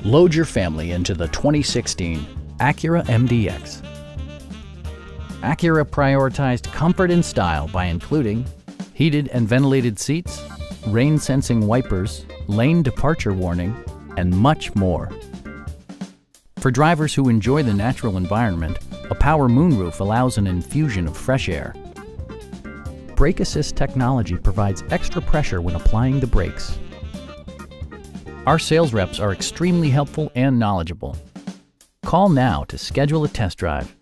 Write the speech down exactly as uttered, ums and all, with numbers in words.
Load your family into the twenty sixteen Acura M D X. Acura prioritized comfort and style by including heated and ventilated seats, rain-sensing wipers, lane departure warning, and much more. For drivers who enjoy the natural environment, a power moonroof allows an infusion of fresh air. Brake assist technology provides extra pressure when applying the brakes. Our sales reps are extremely helpful and knowledgeable. Call now to schedule a test drive.